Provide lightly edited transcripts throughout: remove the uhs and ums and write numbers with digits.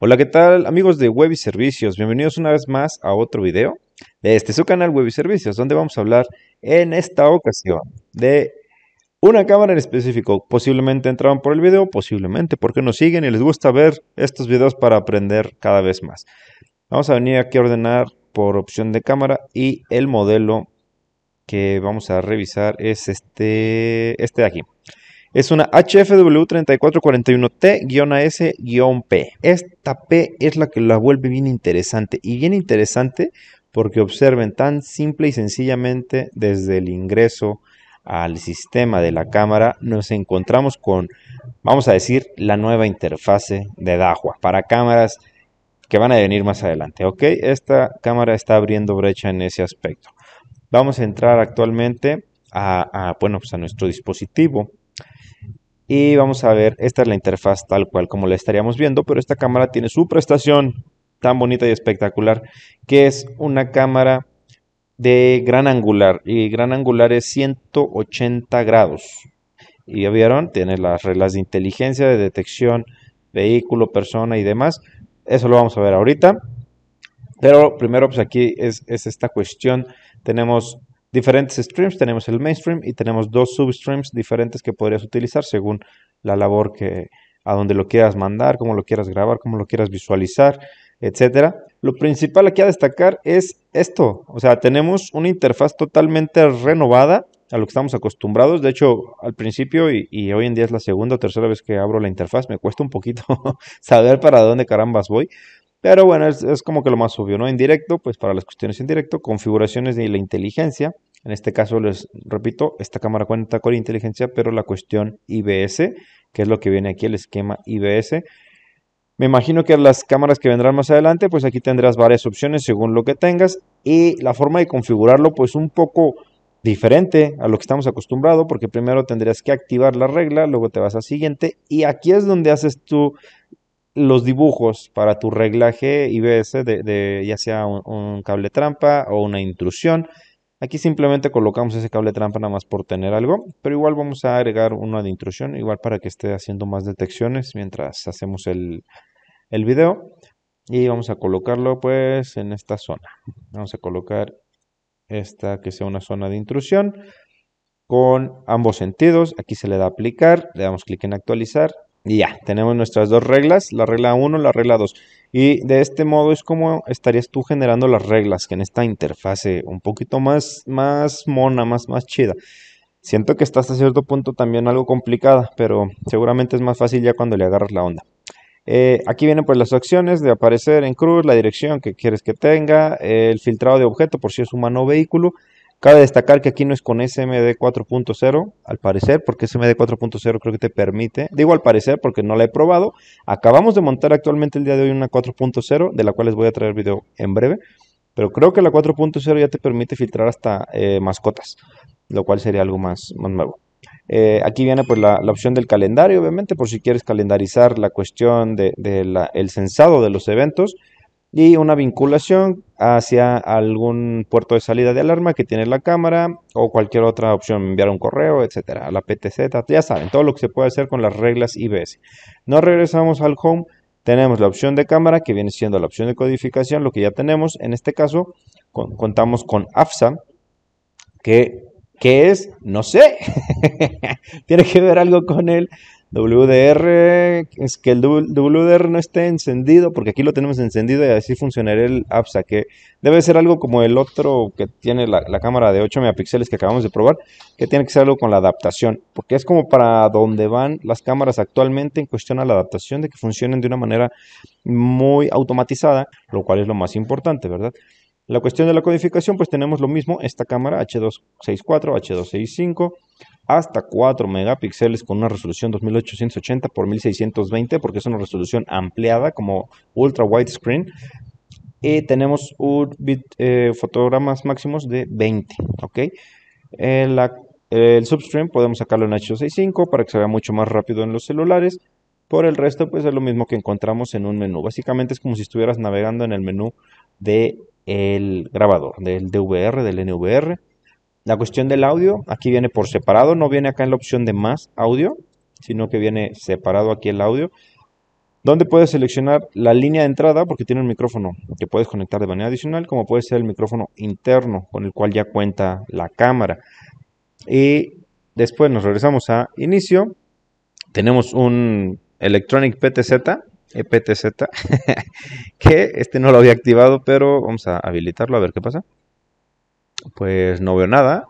Hola, ¿qué tal amigos de Web y Servicios? Bienvenidos una vez más a otro video de su canal Web y Servicios, donde vamos a hablar en esta ocasión de una cámara en específico. Posiblemente entraron por el video, posiblemente porque nos siguen y les gusta ver estos videos para aprender cada vez más. Vamos a venir aquí a ordenar por opción de cámara y el modelo que vamos a revisar es este de aquí. Es una HFW3441T-S-P. Esta P es la que la vuelve bien interesante. Y bien interesante porque observen tan simple y sencillamente desde el ingreso al sistema de la cámara nos encontramos con, vamos a decir, la nueva interfase de Dahua para cámaras que van a venir más adelante. Ok, esta cámara está abriendo brecha en ese aspecto. Vamos a entrar actualmente a nuestro dispositivo. Y vamos a ver, esta es la interfaz tal cual como la estaríamos viendo, pero esta cámara tiene su prestación tan bonita y espectacular, que es una cámara de gran angular, y gran angular es 180 grados. Y ya vieron, tiene las reglas de inteligencia, de detección, vehículo, persona y demás. Eso lo vamos a ver ahorita. Pero primero, pues aquí es esta cuestión. Tenemos diferentes streams, tenemos el mainstream y tenemos dos substreams diferentes que podrías utilizar según la labor a donde lo quieras mandar, cómo lo quieras grabar, cómo lo quieras visualizar, etcétera. Lo principal aquí a destacar es esto. O sea, tenemos una interfaz totalmente renovada a lo que estamos acostumbrados. De hecho, al principio y hoy en día es la segunda o tercera vez que abro la interfaz, me cuesta un poquito saber para dónde carambas voy. Pero bueno, es como que lo más obvio, ¿no? En directo, pues para las cuestiones en directo, configuraciones de la inteligencia. En este caso, les repito, esta cámara cuenta con inteligencia, pero la cuestión IBS, que es lo que viene aquí, el esquema IBS. Me imagino que las cámaras que vendrán más adelante, pues aquí tendrás varias opciones según lo que tengas. Y la forma de configurarlo, pues un poco diferente a lo que estamos acostumbrados, porque primero tendrías que activar la regla, luego te vas a siguiente, y aquí es donde haces tú los dibujos para tu reglaje IBS de ya sea un cable trampa o una intrusión. Aquí simplemente colocamos ese cable trampa nada más por tener algo, pero igual vamos a agregar uno de intrusión, igual para que esté haciendo más detecciones mientras hacemos el video. Y vamos a colocarlo pues en esta zona. Vamos a colocar esta que sea una zona de intrusión con ambos sentidos. Aquí se le da a aplicar, le damos clic en actualizar y ya, tenemos nuestras dos reglas, la regla 1, la regla 2. Y de este modo es como estarías tú generando las reglas, que en esta interfase un poquito más mona, más chida. Siento que está hasta cierto punto también algo complicada, pero seguramente es más fácil ya cuando le agarras la onda. Aquí vienen pues las opciones de aparecer en cruz, la dirección que quieres que tenga, el filtrado de objeto por si es humano o vehículo. Cabe destacar que aquí no es con SMD 4.0, al parecer, porque SMD 4.0 creo que te permite, digo al parecer porque no la he probado. Acabamos de montar actualmente el día de hoy una 4.0, de la cual les voy a traer video en breve, pero creo que la 4.0 ya te permite filtrar hasta mascotas, lo cual sería algo más nuevo. Aquí viene pues la opción del calendario, obviamente, por si quieres calendarizar la cuestión el censado de los eventos y una vinculación hacia algún puerto de salida de alarma que tiene la cámara o cualquier otra opción, enviar un correo, etcétera, a la PTZ, ya saben, todo lo que se puede hacer con las reglas IBS. Nos regresamos al home, tenemos la opción de cámara que viene siendo la opción de codificación, lo que ya tenemos, en este caso contamos con AFSA, ¿qué es? No sé. Tiene que ver algo con el WDR. Es que el WDR no esté encendido, porque aquí lo tenemos encendido y así funcionaría el APSA, que debe ser algo como el otro que tiene la cámara de 8 megapíxeles que acabamos de probar, que tiene que ser algo con la adaptación, porque es como para donde van las cámaras actualmente en cuestión a la adaptación, de que funcionen de una manera muy automatizada, lo cual es lo más importante, ¿verdad? La cuestión de la codificación, pues tenemos lo mismo, esta cámara H264, H265, hasta 4 megapíxeles con una resolución 2880 por 1620, porque es una resolución ampliada como ultra widescreen. Y tenemos fotogramas máximos de 20, ¿ok? El substream podemos sacarlo en H265 para que se vea mucho más rápido en los celulares. Por el resto, pues es lo mismo que encontramos en un menú. Básicamente es como si estuvieras navegando en el menú del grabador, del DVR, del NVR. La cuestión del audio, aquí viene por separado, no viene acá en la opción de más audio, sino que viene separado aquí el audio. donde puedes seleccionar la línea de entrada porque tiene un micrófono que puedes conectar de manera adicional, como puede ser el micrófono interno con el cual ya cuenta la cámara. Y después nos regresamos a inicio. Tenemos un Electronic EPTZ, que este no lo había activado, pero vamos a habilitarlo a ver qué pasa. Pues no veo nada.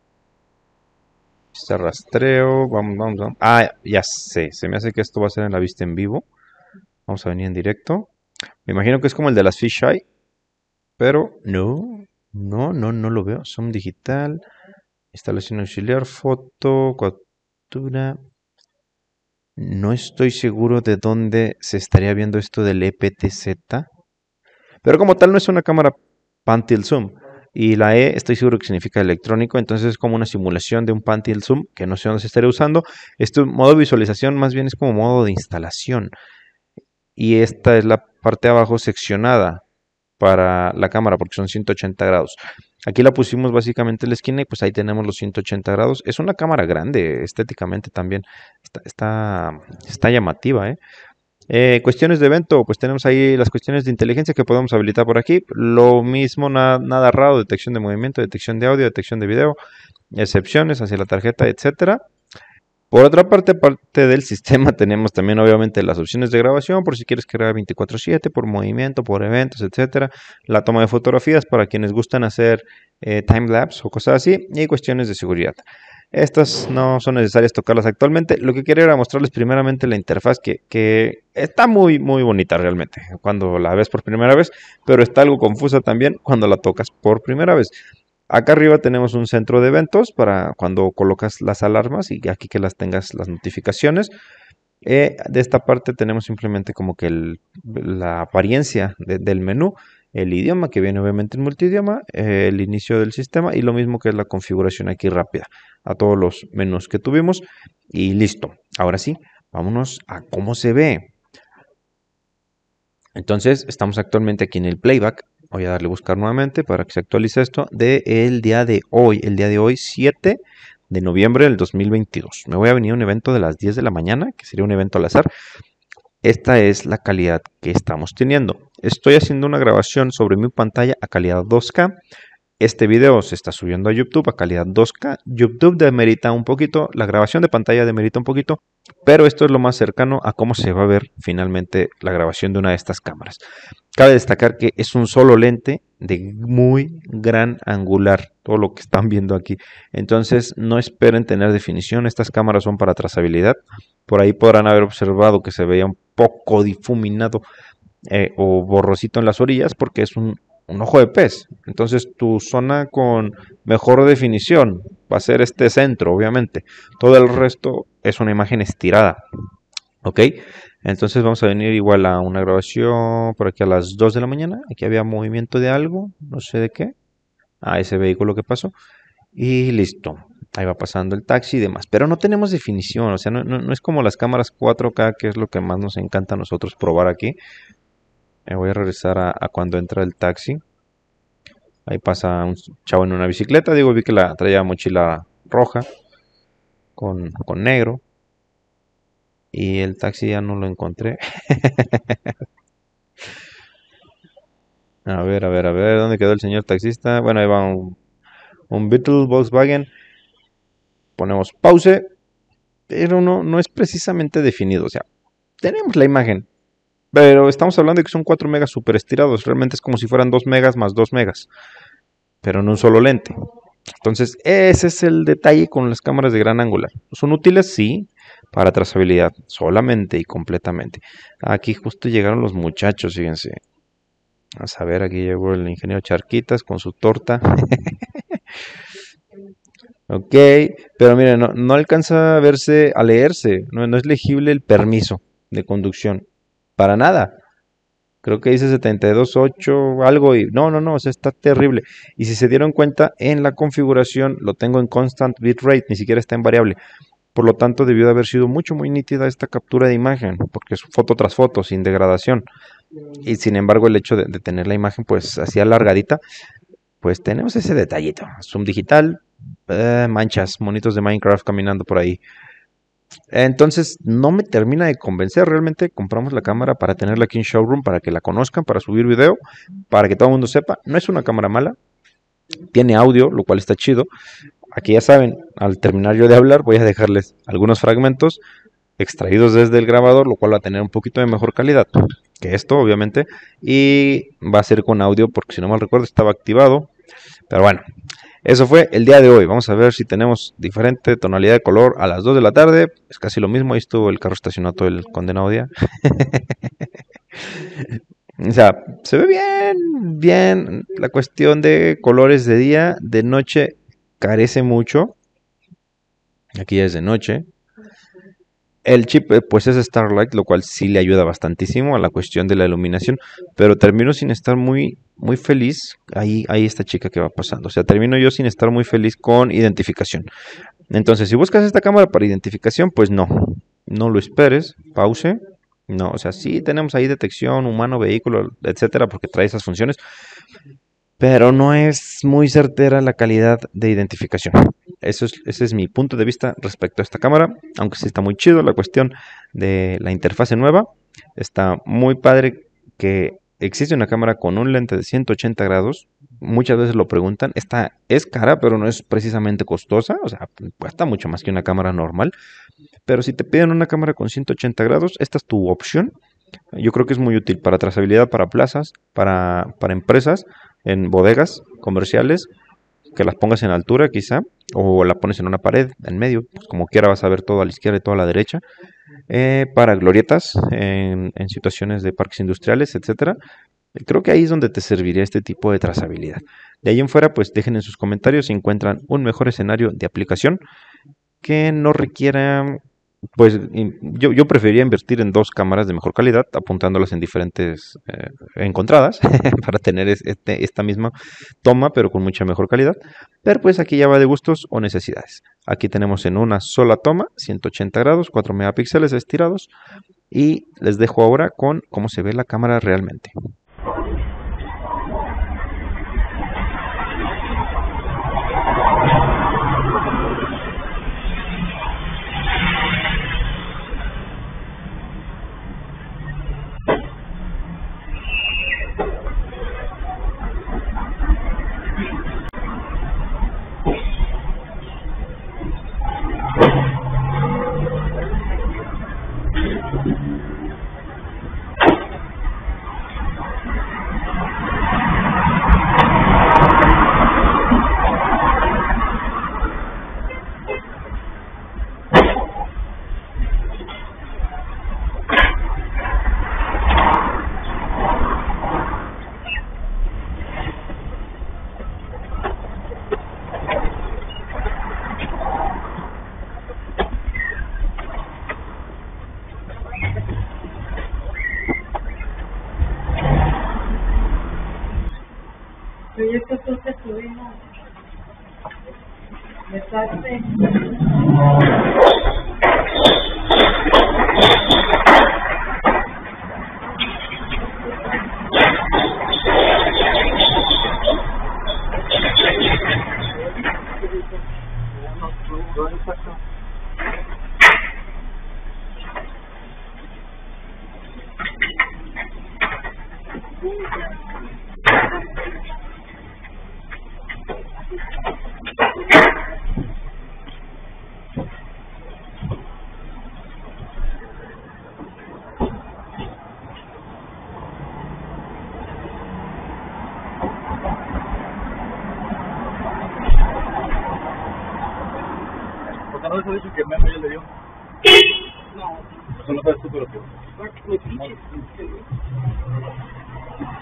Este rastreo, vamos. Ah, ya sé, se me hace que esto va a ser en la vista en vivo. Vamos a venir en directo. Me imagino que es como el de las Fisheye, pero no lo veo. Zoom digital, instalación auxiliar, foto, captura. No estoy seguro de dónde se estaría viendo esto del EPTZ, pero como tal no es una cámara pan tilt zoom. Y la E estoy seguro que significa electrónico, entonces es como una simulación de un pan tilt zoom, que no sé dónde se estaría usando. Este modo de visualización más bien es como modo de instalación. Y esta es la parte de abajo seccionada para la cámara porque son 180 grados. Aquí la pusimos básicamente en la esquina y pues ahí tenemos los 180 grados. Es una cámara grande, estéticamente también está llamativa, ¿eh? Cuestiones de evento, pues tenemos ahí las cuestiones de inteligencia que podemos habilitar por aquí. Lo mismo, nada raro, detección de movimiento, detección de audio, detección de video, excepciones hacia la tarjeta, etcétera. Por otra parte, aparte del sistema, tenemos también obviamente las opciones de grabación, por si quieres crear 24/7, por movimiento, por eventos, etcétera. La toma de fotografías para quienes gustan hacer time-lapse o cosas así, y cuestiones de seguridad. Estas no son necesarias tocarlas actualmente. Lo que quería era mostrarles primeramente la interfaz que está muy bonita realmente cuando la ves por primera vez, pero está algo confusa también cuando la tocas por primera vez. Acá arriba tenemos un centro de eventos para cuando colocas las alarmas y aquí que las tengas las notificaciones. De esta parte tenemos simplemente como que la apariencia del menú, el idioma que viene obviamente en multidioma, el inicio del sistema y lo mismo que es la configuración aquí rápida a todos los menús que tuvimos y listo. Ahora sí, vámonos a cómo se ve. Entonces estamos actualmente aquí en el playback. Voy a darle a buscar nuevamente para que se actualice esto del día de hoy. El día de hoy, 7 de noviembre del 2022. Me voy a venir a un evento de las 10 de la mañana, que sería un evento al azar. Esta es la calidad que estamos teniendo. Estoy haciendo una grabación sobre mi pantalla a calidad 2K. Este video se está subiendo a YouTube a calidad 2K. YouTube demerita un poquito, la grabación de pantalla demerita un poquito, pero esto es lo más cercano a cómo se va a ver finalmente la grabación de una de estas cámaras. Cabe destacar que es un solo lente de muy gran angular, todo lo que están viendo aquí. Entonces no esperen tener definición, estas cámaras son para trazabilidad. Por ahí podrán haber observado que se veía un poco difuminado o borrosito en las orillas porque es un ojo de pez. Entonces tu zona con mejor definición va a ser este centro, obviamente. Todo el resto es una imagen estirada. ¿Ok? Entonces vamos a venir igual a una grabación por aquí a las 2 de la mañana. Aquí había movimiento de algo, no sé de qué. Ah, ese vehículo que pasó. Y listo. Ahí va pasando el taxi y demás. Pero no tenemos definición. O sea, no es como las cámaras 4K, que es lo que más nos encanta a nosotros probar aquí. Me voy a regresar a cuando entra el taxi. Ahí pasa un chavo en una bicicleta. Digo, vi que la traía mochila roja con negro. Y el taxi ya no lo encontré. A ver, ¿dónde quedó el señor taxista? Bueno, ahí va un Beetle Volkswagen. Ponemos pause. Pero no es precisamente definido. O sea, tenemos la imagen. Pero estamos hablando de que son 4 megas super estirados. Realmente es como si fueran 2 megas más 2 megas. Pero en un solo lente. Entonces, ese es el detalle con las cámaras de gran angular. ¿Son útiles? Sí, para trazabilidad, solamente y completamente. Aquí justo llegaron los muchachos, fíjense. A saber, aquí llegó el ingeniero Charquitas con su torta. Ok, pero miren, no alcanza a verse, a leerse. No es legible el permiso de conducción. Para nada. Creo que dice 72.8 algo y no, o sea, está terrible. Y si se dieron cuenta, en la configuración lo tengo en constant bitrate, ni siquiera está en variable. Por lo tanto, debió de haber sido muy nítida esta captura de imagen, porque es foto tras foto, sin degradación. Y sin embargo, el hecho de tener la imagen pues así alargadita, pues tenemos ese detallito. Zoom digital, manchas, monitos de Minecraft caminando por ahí. Entonces no me termina de convencer. Realmente compramos la cámara para tenerla aquí en showroom, para que la conozcan, para subir video, para que todo el mundo sepa. No es una cámara mala, tiene audio, lo cual está chido. Aquí ya saben, al terminar yo de hablar voy a dejarles algunos fragmentos extraídos desde el grabador, lo cual va a tener un poquito de mejor calidad que esto, obviamente. Y va a ser con audio porque si no mal recuerdo estaba activado. Pero bueno, eso fue el día de hoy. Vamos a ver si tenemos diferente tonalidad de color a las 2 de la tarde. Es casi lo mismo. Ahí estuvo el carro estacionado todo el condenado día. O sea, se ve bien, bien. La cuestión de colores de día, de noche, carece mucho. Aquí ya es de noche. El chip pues es Starlight, lo cual sí le ayuda bastantísimo a la cuestión de la iluminación, pero termino sin estar muy, muy feliz. Ahí esta chica que va pasando. O sea, termino yo sin estar muy feliz con identificación. Entonces, si buscas esta cámara para identificación, pues no lo esperes, pause. No, o sea, sí tenemos ahí detección, humano, vehículo, etcétera, porque trae esas funciones, pero no es muy certera la calidad de identificación. Ese es mi punto de vista respecto a esta cámara, aunque sí está muy chido la cuestión de la interfase nueva. Está muy padre que existe una cámara con un lente de 180 grados. Muchas veces lo preguntan, esta es cara, pero no es precisamente costosa, o sea, cuesta mucho más que una cámara normal. Pero si te piden una cámara con 180 grados, esta es tu opción. Yo creo que es muy útil para trazabilidad, para plazas, para empresas, en bodegas comerciales, que las pongas en altura quizá, o la pones en una pared, en medio, pues como quiera vas a ver todo a la izquierda y todo a la derecha, para glorietas, en situaciones de parques industriales, etcétera. Creo que ahí es donde te serviría este tipo de trazabilidad. De ahí en fuera, pues dejen en sus comentarios si encuentran un mejor escenario de aplicación que no requiera, pues yo preferiría invertir en dos cámaras de mejor calidad, apuntándolas en diferentes encontradas, para tener esta misma toma, pero con mucha mejor calidad. Pero pues aquí ya va de gustos o necesidades. Aquí tenemos en una sola toma, 180 grados, 4 megapíxeles estirados, y les dejo ahora con cómo se ve la cámara realmente. Proyecto Social Sloveno. Desastre. ¿No les ha dicho que Memo ya le dio? No. Eso no sabes tú, pero que...